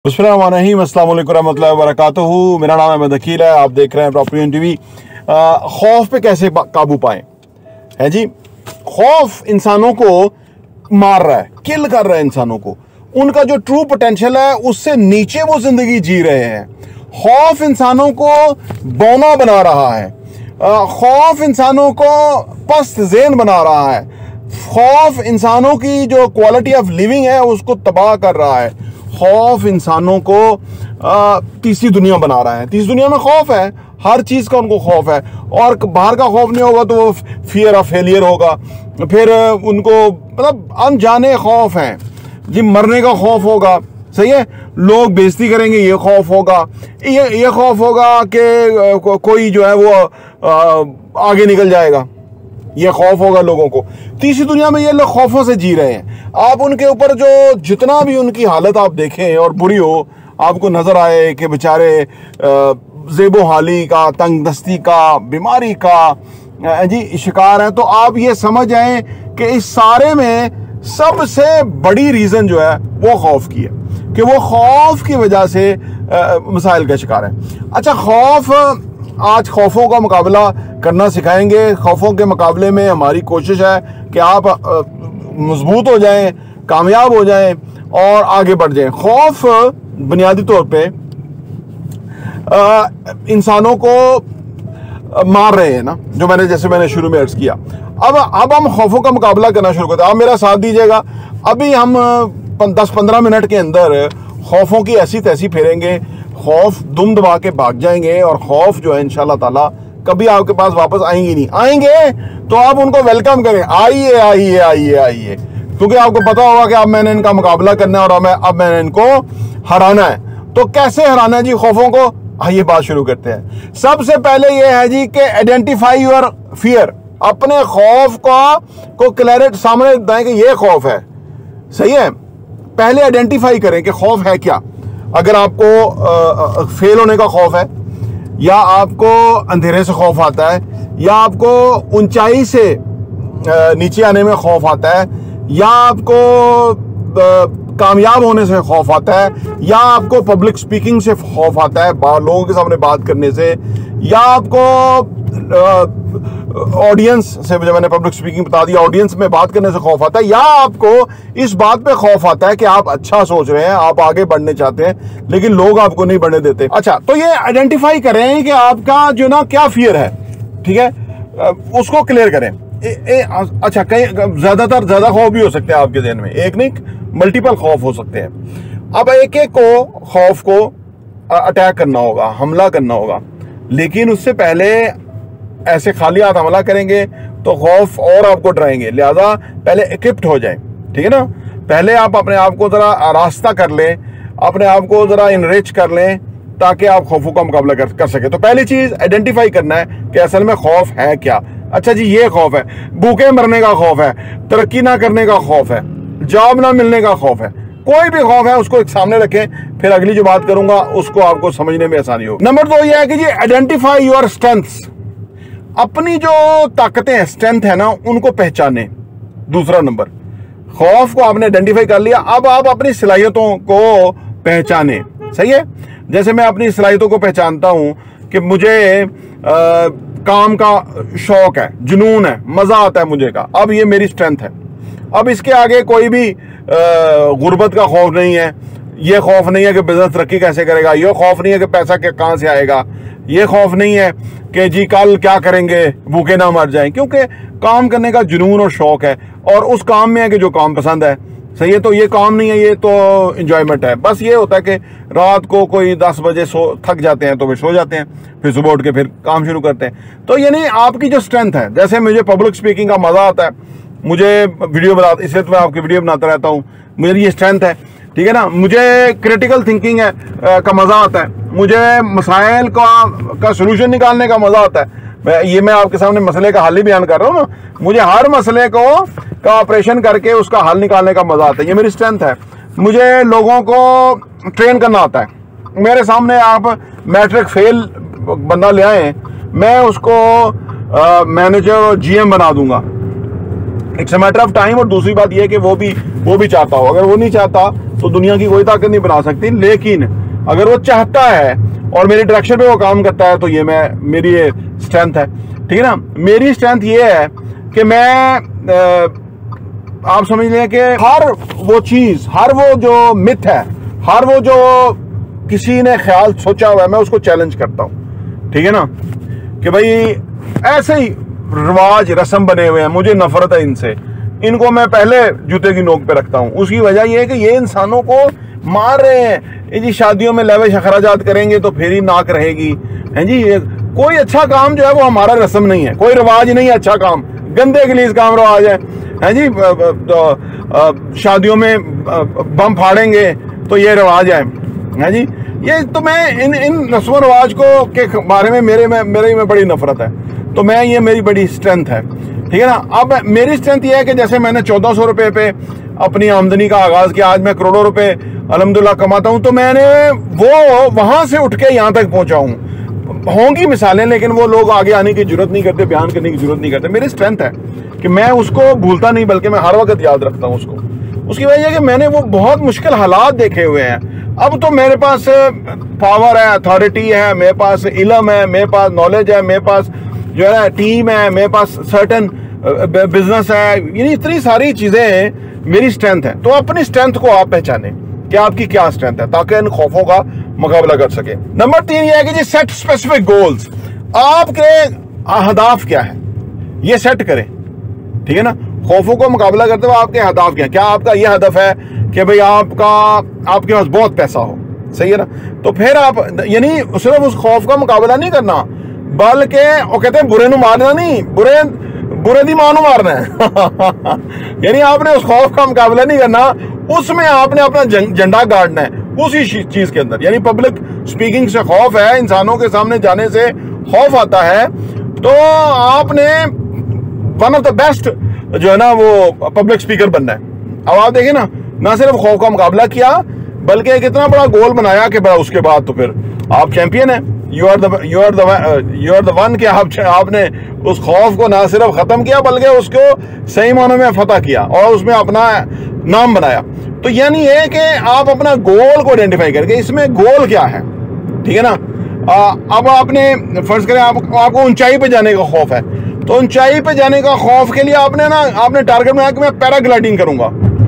अस्सलाम वालेकुम रहमतुल्लाहि व बरकातुहू। मेरा नाम अहमद अकील है, आप देख रहे हैं प्रॉपर्टी टीवी। खौफ पे कैसे काबू पाएं है जी। खौफ इंसानों को मार रहा है, किल कर रहा है इंसानों को। उनका जो ट्रू पोटेंशियल है उससे नीचे वो जिंदगी जी रहे हैं। खौफ इंसानों को बौना बना रहा है, खौफ इंसानों को पस्त ज़ेन बना रहा है, खौफ इंसानों की जो क्वालिटी ऑफ लिविंग है उसको तबाह कर रहा है। खौफ इंसानों को तीसरी दुनिया बना रहा है। तीसरी दुनिया में खौफ है, हर चीज़ का उनको खौफ है। और बाहर का खौफ नहीं होगा तो वो फियर ऑफ फेलियर होगा, फिर उनको मतलब अनजाने खौफ हैं जी। मरने का खौफ होगा, सही है, लोग बेइज्जती करेंगे, ये खौफ होगा। ये खौफ होगा कि कोई जो है वो आगे निकल जाएगा, ये खौफ होगा लोगों को। तीसरी दुनिया में ये लोग खौफों से जी रहे हैं। आप उनके ऊपर जो जितना भी उनकी हालत आप देखें और बुरी हो, आपको नजर आए कि बेचारे ज़ेबो हाली का, तंग दस्ती का, बीमारी का जी शिकार हैं, तो आप ये समझ आए कि इस सारे में सबसे बड़ी रीज़न जो है वो खौफ की है, कि वो खौफ की वजह से मसाइल का शिकार है। अच्छा, खौफ, आज खौफों का मुकाबला करना सिखाएंगे। खौफों के मुकाबले में हमारी कोशिश है कि आप मजबूत हो जाएं, कामयाब हो जाएं और आगे बढ़ जाएं। खौफ बुनियादी तौर पे इंसानों को मार रहे हैं ना, जो मैंने शुरू में अर्ज किया। अब हम खौफों का मुकाबला करना शुरू करते हैं। आप मेरा साथ दीजिएगा। अभी हम 10-15 मिनट के अंदर खौफों की ऐसी तैसी फेरेंगे, खौफ दुम दबा के भाग जाएंगे और खौफ जो है इंशाल्लाह ताला कभी आपके पास वापस आएंगे नहीं। आएंगे तो आप उनको वेलकम करें, आइए आइए आइए आइए, क्योंकि आपको पता होगा कि अब मैंने इनका मुकाबला करना है और अब मैंने इनको हराना है। तो कैसे हराना है जी खौफों को, आइए बात शुरू करते हैं। सबसे पहले यह है जी कि आइडेंटिफाई योर फियर। अपने खौफ को क्लैरिटी सामने दें कि यह खौफ है, सही है। पहले आइडेंटिफाई करें कि खौफ है क्या। अगर आपको फेल होने का खौफ है, या आपको अंधेरे से खौफ आता है, या आपको ऊंचाई से नीचे आने में खौफ आता है, या आपको कामयाब होने से खौफ आता है, या आपको पब्लिक स्पीकिंग से खौफ आता है, लोगों के सामने बात करने से, या आपको ऑडियंस से, जब मैंने पब्लिक स्पीकिंग बता दिया, ऑडियंस में बात करने से खौफ आता है, या आपको इस बात पे खौफ आता है कि आप अच्छा सोच रहे हैं, आप आगे बढ़ने चाहते हैं लेकिन लोग आपको नहीं बढ़ने देते। अच्छा, तो ये आइडेंटिफाई करें कि आपका जो ना क्या फियर है, ठीक है, उसको क्लियर करें। अच्छा, कई ज्यादा खौफ भी हो सकते हैं आपके ज़हन में, एक नहीं मल्टीपल खौफ हो सकते हैं। अब एक एक को खौफ को अटैक करना होगा, हमला करना होगा, लेकिन उससे पहले ऐसे खाली हाथ हमला करेंगे तो खौफ और आपको डराएंगे। लिहाजा पहले इक्विप्ड हो जाएं, ठीक है ना। पहले आप अपने आप को जरा रास्ता कर लें, अपने आप को जरा इनरिच कर लें, ताकि आप खौफों का मुकाबला कर सके। तो पहली चीज आइडेंटिफाई करना है कि असल में खौफ है क्या। अच्छा जी, ये खौफ है, भूखे मरने का खौफ है, तरक्की ना करने का खौफ है, जॉब ना मिलने का खौफ है, कोई भी खौफ है उसको एक सामने रखें, फिर अगली जो बात करूंगा उसको आपको समझने में आसानी होगी। नंबर 2 ये है कि जी आइडेंटिफाई योर स्ट्रेंथ्स। अपनी जो ताकतें हैं, स्ट्रेंथ है ना, उनको पहचाने। दूसरा नंबर, खौफ को आपने आइडेंटिफाई कर लिया, अब आप अपनी सलाहियतों को पहचाने, सही है। जैसे मैं अपनी सलाहियतों को पहचानता हूं कि मुझे काम का शौक है, जुनून है, मजा आता है मुझे का, अब ये मेरी स्ट्रेंथ है। अब इसके आगे कोई भी गुर्बत का खौफ नहीं है, ये खौफ नहीं है कि बिजनेस तरक्की कैसे करेगा, ये खौफ नहीं है कि पैसा कहां से आएगा, ये खौफ नहीं है कि जी कल क्या करेंगे, भूखे ना मर जाएं, क्योंकि काम करने का जुनून और शौक है और उस काम में है कि जो काम पसंद है, सही है। तो ये काम नहीं है, ये तो एंजॉयमेंट है। बस ये होता है कि रात को कोई 10 बजे थक जाते हैं तो वे सो जाते हैं, फिर सुबह उठ के फिर काम शुरू करते हैं। तो ये नहीं, आपकी जो स्ट्रेंथ है, जैसे मुझे पब्लिक स्पीकिंग का मजा आता है, मुझे वीडियो बना, इसलिए तो मैं आपकी वीडियो बनाता रहता हूँ, मेरी ये स्ट्रेंथ है, ठीक है ना। मुझे क्रिटिकल थिंकिंग का मजा आता है, मुझे मसाइल का सोल्यूशन निकालने का मजा आता है। मैं आपके सामने मसले का हल ही बयान कर रहा हूँ ना, मुझे हर मसले का ऑपरेशन करके उसका हल निकालने का मजा आता है, ये मेरी स्ट्रेंथ है। मुझे लोगों को ट्रेन करना आता है। मेरे सामने आप मैट्रिक फेल बंदा ले आए, मैं उसको मैनेजर और GM बना दूंगा। It's a matter of time. और दूसरी बात यह है कि वो भी चाहता हो, अगर वो नहीं चाहता तो दुनिया की कोई ताकत नहीं बना सकती। लेकिन अगर वो चाहता है और मेरी डायरेक्शन पे वो काम करता है तो ये मेरी ये स्ट्रेंथ है, ठीक है ना। मेरी स्ट्रेंथ ये है कि मैं आप समझ लें कि हर वो चीज, हर वो जो मिथ है, हर वो जो किसी ने ख्याल सोचा हुआ है, मैं उसको चैलेंज करता हूं, ठीक है ना। कि भाई ऐसे ही रिवाज रस्म बने हुए हैं, मुझे नफरत है इनसे, इनको मैं पहले जूते की नोक पे रखता हूं। उसकी वजह यह है कि ये इंसानों को मार रहे हैं। ये जी शादियों में लविश अखराजात करेंगे तो फिर ही नाक रहेगी, है जी। ये कोई अच्छा काम जो है वो हमारा रस्म नहीं है, कोई रिवाज नहीं है अच्छा काम, गंदे के लिए काम रिवाज है जी। तो शादियों में बम फाड़ेंगे तो ये रिवाज है जी। ये तो मैं इन रस्म रिवाज को के बारे में मेरे में बड़ी नफरत है। तो मैं, ये मेरी बड़ी स्ट्रेंथ है, ठीक है ना। अब मेरी स्ट्रेंथ ये है कि जैसे मैंने 1400 रुपए पे अपनी आमदनी का आगाज किया, आज मैं करोड़ों रुपए अल्हम्दुलिल्लाह कमाता हूं। तो मैंने वो वहां से उठ के यहां तक पहुंचा हूं। होंगी मिसालें, लेकिन वो लोग आगे आने की जरूरत नहीं करते, बयान करने की जरूरत नहीं करते। मेरी स्ट्रेंथ है कि मैं उसको भूलता नहीं, बल्कि मैं हर वक्त याद रखता हूं उसको। उसकी वजह है कि मैंने वो बहुत मुश्किल हालात देखे हुए हैं। अब तो मेरे पास पावर है, अथॉरिटी है, मेरे पास इल्म है, मेरे पास नॉलेज है, मेरे पास जो है टीम है, मेरे पास सर्टन बिजनेस है, यानी इतनी सारी चीजें मेरी स्ट्रेंथ है। तो अपनी स्ट्रेंथ को आप पहचाने कि आपकी क्या स्ट्रेंथ है, ताकि इन खौफों का मुकाबला कर सके। नंबर 3 ये है कि जी सेट स्पेसिफिक गोल्स। आपके अहदाफ क्या है ये सेट करें, ठीक है ना। खौफों को मुकाबला करते हुए आपके अहदाफ क्या है। क्या आपका ये हदफ है कि भाई आपके पास बहुत पैसा हो, सही है ना। तो फिर आप यानी सिर्फ उस खौफ का मुकाबला नहीं करना, बल्कि वो कहते हैं बुरे नु मारना नहीं, बुरे दी मां नु मारना है। यानी आपने उस खौफ का मुकाबला नहीं करना, उसमें आपने अपना झंडा गाड़ना है उसी चीज के अंदर। यानी पब्लिक स्पीकिंग से खौफ है, इंसानों के सामने जाने से खौफ आता है, तो आपने वन ऑफ द बेस्ट जो है ना वो पब्लिक स्पीकर बनना है। अब आप देखिए ना सिर्फ खौफ का मुकाबला किया, बल्कि एक इतना बड़ा गोल बनाया कि उसके बाद तो फिर आप चैंपियन है। यू आर द वन कि आपने उस खौफ को ना सिर्फ खत्म किया, बल्कि उसको सही मानों में फतह किया और उसमें अपना नाम बनाया। तो यानी ये कि आप अपना गोल को आइडेंटिफाई करके, इसमें गोल क्या है, ठीक है ना। अब आपने फर्ज करें आपको ऊंचाई पे जाने का खौफ है, तो ऊंचाई पे जाने का खौफ के लिए आपने टारगेट बनाया कि मैं पैराग्लाइडिंग करूंगा,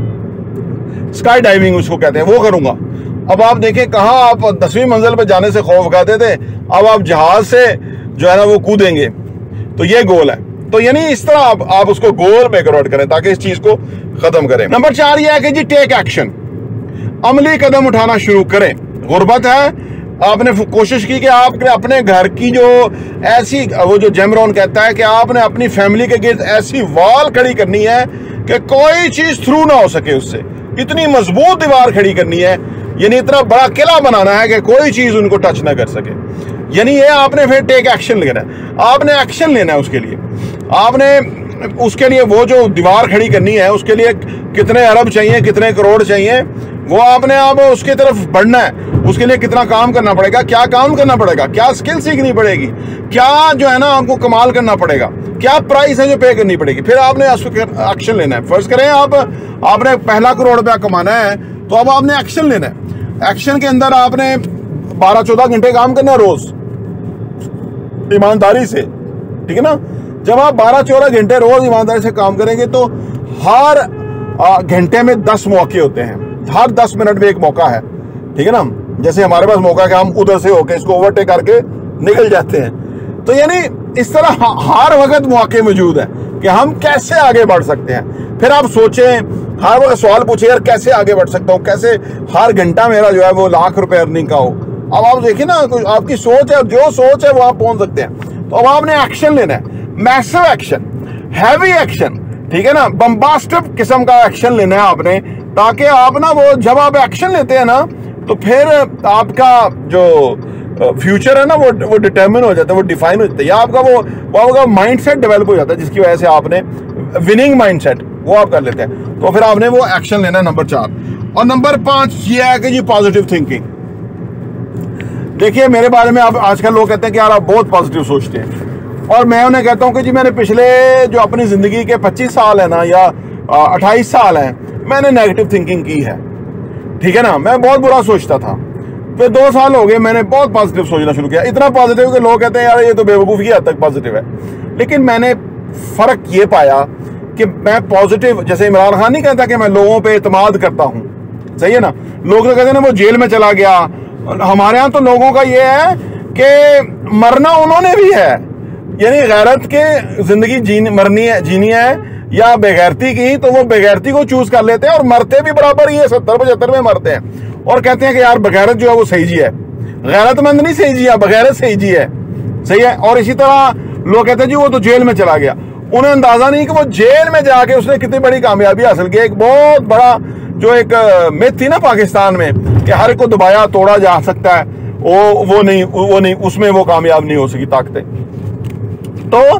स्काई डाइविंग उसको कहते हैं, वो करूंगा। अब आप देखें कहां आप 10वीं मंजिल पे जाने से खौफ खाते थे, अब आप जहाज से जो है ना वो कूदेंगे। तो ये गोल है। तो यानी इस तरह आप उसको गोल में कन्वर्ट करें ताकि इस चीज को खत्म करें। नंबर 4 ये है कि जी टेक एक्शन, अमली कदम उठाना शुरू करें। गुर्बत है, आपने कोशिश की कि आपने अपने घर की जो ऐसी, वो जो जेमरोन कहता है कि आपने अपनी फैमिली के गिर्द ऐसी वॉल खड़ी करनी है कि कोई चीज थ्रू ना हो सके उससे, इतनी मजबूत दीवार खड़ी करनी है, यानी इतना बड़ा किला बनाना है कि कोई चीज उनको टच ना कर सके। यानी ये आपने फिर टेक एक्शन लेना है, आपने एक्शन लेना है उसके लिए। आपने उसके लिए वो जो दीवार खड़ी करनी है उसके लिए कितने अरब चाहिए, कितने करोड़ चाहिए, वो आपने अब उसकी तरफ बढ़ना है। उसके लिए कितना काम करना पड़ेगा, क्या काम करना पड़ेगा, क्या स्किल सीखनी पड़ेगी, क्या जो है ना आपको कमाल करना पड़ेगा, क्या प्राइस है जो पे करनी पड़ेगी, फिर आपने एक्शन लेना है। फर्ज करें आपने पहला करोड़ रुपया कमाना है, तो अब आपने एक्शन लेना है। एक्शन के अंदर आपने 12-14 घंटे काम करना है रोज, ईमानदारी से, ठीक है ना। जब आप 12-14 घंटे रोज ईमानदारी से काम करेंगे तो हर घंटे में 10 मौके होते हैं, हर 10 मिनट में एक मौका है, ठीक है ना। जैसे हमारे पास मौका है कि हम उधर से होके इसको ओवरटेक करके निकल जाते हैं। तो यानी इस तरह हर वक्त मौके मौजूद है कि हम कैसे आगे बढ़ सकते हैं। फिर आप सोचें, हर वक्त सवाल पूछे यार कैसे आगे बढ़ सकता हूँ, कैसे हर घंटा मेरा जो है वो लाख रुपए अर्निंग का हो। अब आप देखिए ना, आपकी सोच है, जो सोच है वो आप पहुंच सकते हैं। तो अब आपने एक्शन लेना है, मैसिव एक्शन, हैवी एक्शन, ठीक है ना, बम्बास्टिक किस्म का एक्शन लेना है आपने, ताकि आप ना वो जब आप एक्शन लेते हैं ना तो फिर आपका जो फ्यूचर है ना वो डिटरमिन हो जाता है, वो डिफाइन हो जाता है, या आपका माइंडसेट डेवलप हो जाता है, जिसकी वजह से आपने विनिंग माइंडसेट वो आप कर लेते हैं। तो फिर आपने वो एक्शन लेना है, नंबर 4। और नंबर 5 ये है कि जी पॉजिटिव थिंकिंग। देखिए मेरे बारे में आप आजकल लोग कहते हैं कि यार आप बहुत पॉजिटिव सोचते हैं, और मैं उन्हें कहता हूं कि जी मैंने पिछले जो अपनी जिंदगी के 25 साल है ना, या 28 साल है, मैंने नेगेटिव थिंकिंग की है। ठीक है ना, मैं बहुत बुरा सोचता था। फिर 2 साल हो गए, मैंने बहुत पॉजिटिव सोचना शुरू किया, इतना पॉजिटिव कि लोग कहते हैं यार ये तो बेवकूफ़ी की हद तक पॉजिटिव है। लेकिन मैंने फर्क ये पाया कि मैं पॉजिटिव, जैसे इमरान खान नहीं कहता कि मैं लोगों पे एतमाद करता हूं, सही है ना, लोग तो कहते हैं ना वो जेल में चला गया। हमारे यहाँ तो लोगों का ये है कि मरना उन्होंने भी है, यानी गैरत के जिंदगी जीनी है या बेगैरती की, तो वो बेगैरती को चूज कर लेते हैं और मरते भी बराबर ही है, 70-75 में मरते हैं और कहते हैं कि यार बगैरत जो है वो सही जी है। गैरतमंद नहीं सही जी है, बगैरत सही जी है, सही है। और इसी तरह लोग कहते हैं जी वो तो जेल में चला गया, उन्हें अंदाजा नहीं कि वो जेल में जाके उसने कितनी बड़ी कामयाबी हासिल की। एक बहुत बड़ा जो एक मिथ थी ना पाकिस्तान में कि हर को दबाया तोड़ा जा सकता है, वो नहीं, उसमें वो कामयाब नहीं हो सकी ताकतें। तो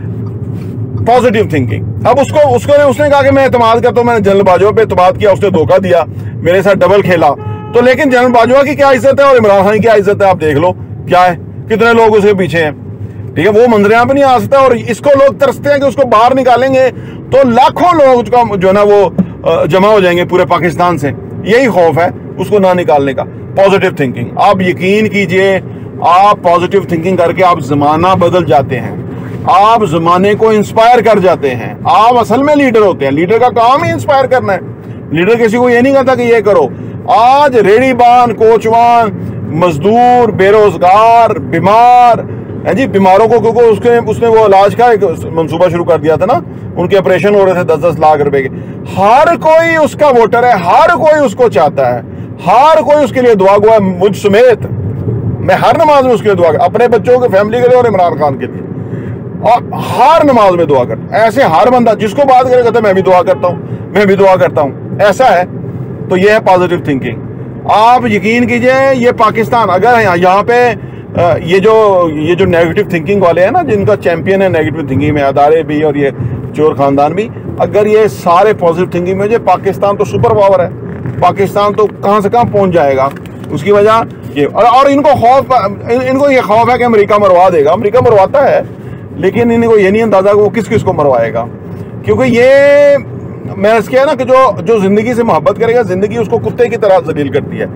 पॉजिटिव थिंकिंग, अब उसने कहा कि मैं एतमाद करता हूं, मैंने जनरल बाजवा पे एतमाद किया, उसने धोखा दिया, मेरे साथ डबल खेला। तो लेकिन जनरल बाजवा की क्या इज्जत है और इमरान खान की क्या इज्जत है, आप देख लो क्या है, कितने लोग उसके पीछे हैं, ठीक है। वो मंजर यहाँ पे नहीं आ सकता और इसको लोग तरसते हैं कि उसको बाहर निकालेंगे तो लाखों लोग जो है ना वो जमा हो जाएंगे पूरे पाकिस्तान से। यही खौफ है उसको ना निकालने का। पॉजिटिव थिंकिंग, आप यकीन कीजिए, आप पॉजिटिव थिंकिंग करके आप जमाना बदल जाते हैं, आप जमाने को इंस्पायर कर जाते हैं। आप असल में लीडर होते हैं, लीडर का काम ही इंस्पायर करना है। लीडर किसी को ये नहीं कहता कि ये करो। आज रेड़ीबान, कोचवान, मजदूर, बेरोजगार, बीमार है जी, बीमारों को क्योंकि उसने वो इलाज का एक मंसूबा शुरू कर दिया था ना, उनके ऑपरेशन हो रहे थे 10-10 लाख रुपए के। हर कोई उसका वोटर है, हर कोई उसको चाहता है, हर कोई उसके लिए दुआ गो है, मुझ समेत। मैं हर नमाज में उसके लिए दुआ, अपने बच्चों के फैमिली के लिए और इमरान खान के लिए, और हर नमाज में दुआ करता। ऐसे हर बंदा जिसको बात करे कहता मैं भी दुआ करता हूँ, मैं भी दुआ करता हूँ, ऐसा है। तो ये है पॉजिटिव थिंकिंग। आप यकीन कीजिए, ये पाकिस्तान अगर यहाँ पे ये जो नेगेटिव थिंकिंग वाले हैं ना, जिनका चैंपियन है नेगेटिव थिंकिंग में अदारे भी और ये चोर खानदान भी, अगर ये सारे पॉजिटिव थिंकिंग में, जो पाकिस्तान तो सुपर पावर है, पाकिस्तान तो कहां से कहां पहुंच जाएगा। उसकी वजह ये, और इनको ये खौफ है कि अमेरिका मरवा देगा। अमेरिका मरवाता है, लेकिन इनको ये नहीं अंदाजा कि वो किस किस को मरवाएगा। क्योंकि ये मैंने किया ना कि जो जिंदगी से मोहब्बत करेगा, जिंदगी उसको कुत्ते की तरह जलील करती है।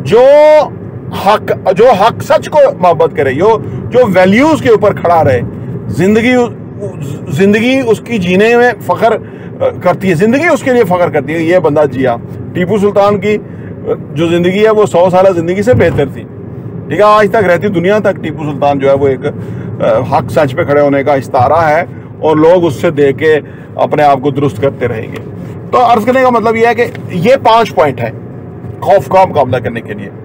जो हक सच को मोहब्बत करे, जो वैल्यूज के ऊपर खड़ा रहे, जिंदगी उसकी जीने में फख्र करती है, जिंदगी उसके लिए फख्र करती है। ये बंदा जिया। टीपू सुल्तान की जो जिंदगी है वो 100 साल जिंदगी से बेहतर थी, ठीक है। आज तक रहती दुनिया तक टीपू सुल्तान जो है वो एक हक सच पे खड़े होने का इस्तारा है, और लोग उससे देख के अपने आप को दुरुस्त करते रहेंगे। तो अर्ज करने का मतलब यह है कि ये 5 पॉइंट है खौफ का मुकाबला करने के लिए,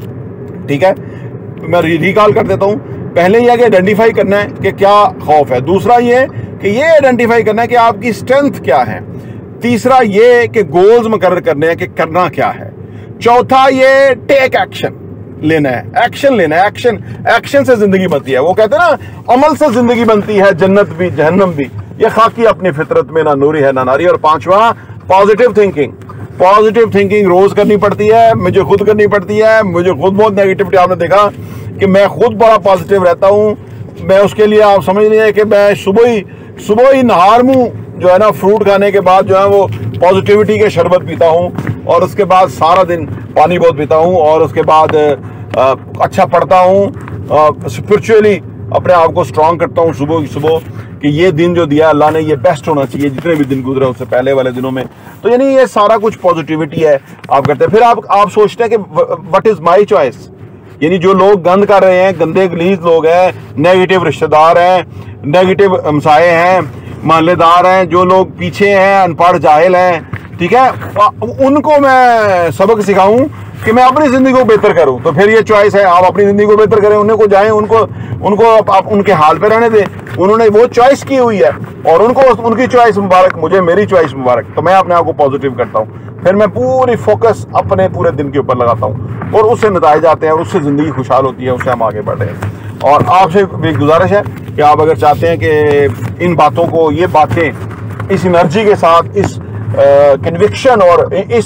ठीक है। मैं रिकॉल कर देता हूं। पहले यह कि आइडेंटिफाई करना है कि क्या खौफ है। दूसरा ये कि ये आइडेंटिफाई करना है कि आपकी स्ट्रेंथ क्या है। तीसरा ये कि गोल्स मुकर्रर करने हैं कि करना क्या है। चौथा ये टेक एक्शन लेना है, एक्शन लेना है। एक्शन से जिंदगी बनती है। वो कहते हैं ना, अमल से जिंदगी बनती है, जन्नत भी जहन्नम भी। ये खाकी अपनी फितरत में ना नूरी है ना नारी। और 5वां पॉजिटिव थिंकिंग। पॉजिटिव थिंकिंग रोज करनी पड़ती है, मुझे खुद करनी पड़ती है। मुझे खुद बहुत नेगेटिविटी, आपने देखा कि मैं खुद बड़ा पॉजिटिव रहता हूं। मैं उसके लिए आप समझ लीजिए कि मैं सुबह ही नहार मुंह जो है ना, फ्रूट खाने के बाद जो है वो पॉजिटिविटी के शरबत पीता हूं, और उसके बाद सारा दिन पानी बहुत पीता हूं, और उसके बाद अच्छा पढ़ता हूं, स्पिरिचुअली अपने आप को स्ट्रांग करता हूं सुबह कि ये दिन जो दिया अल्लाह ने ये बेस्ट होना चाहिए, जितने भी दिन गुजरे उससे पहले वाले दिनों में। तो यानी ये सारा कुछ पॉजिटिविटी है आप करते हैं। फिर आप सोचते हैं कि व्हाट इज माय चॉइस, यानी जो लोग गंद कर रहे हैं, गंदे गलीज लोग हैं, नेगेटिव रिश्तेदार हैं, नेगेटिव हमसाए हैं, मोहल्लेदार हैं, जो लोग पीछे हैं, अनपढ़ जाहिल हैं, ठीक है, उनको मैं सबक सिखाऊं कि मैं अपनी जिंदगी को बेहतर करूं। तो फिर ये चॉइस है, आप अपनी जिंदगी को बेहतर करें, उन्हें को जाएं, उनको आप उनके हाल पे रहने दें। उन्होंने वो चॉइस की हुई है और उनकी चॉइस मुबारक, मुझे मेरी चॉइस मुबारक। तो मैं अपने आप को पॉजिटिव करता हूं, फिर मैं पूरी फोकस अपने पूरे दिन के ऊपर लगाता हूं, और उससे नतीजे आते हैं, और उससे जिंदगी खुशहाल होती है, उससे हम आगे बढ़ रहे हैं। और आपसे भी गुजारिश है कि आप अगर चाहते हैं कि इन बातों को, ये बातें इस एनर्जी के साथ, इस कन्विक्शन और इस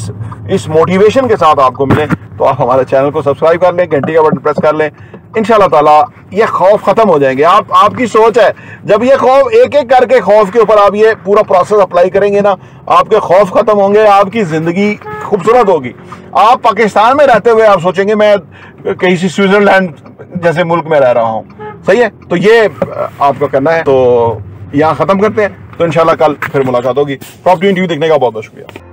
इस मोटिवेशन के साथ आपको मिले, तो आप हमारे चैनल को सब्सक्राइब कर लें, घंटी का बटन प्रेस कर लें। इंशाल्लाह ताला ये खौफ खत्म हो जाएंगे। आपकी सोच है, जब ये खौफ एक एक करके खौफ के ऊपर आप ये पूरा प्रोसेस अप्लाई करेंगे ना, आपके खौफ खत्म होंगे, आपकी जिंदगी खूबसूरत होगी। आप पाकिस्तान में रहते हुए आप सोचेंगे मैं कहीं से स्विट्जरलैंड जैसे मुल्क में रह रहा हूं। सही है, तो ये आपको करना है। तो यहां खत्म करते हैं, तो इंशाल्लाह कल फिर मुलाकात होगी। प्रॉपर्टी इंटरव्यू देखने का बहुत बहुत शुक्रिया।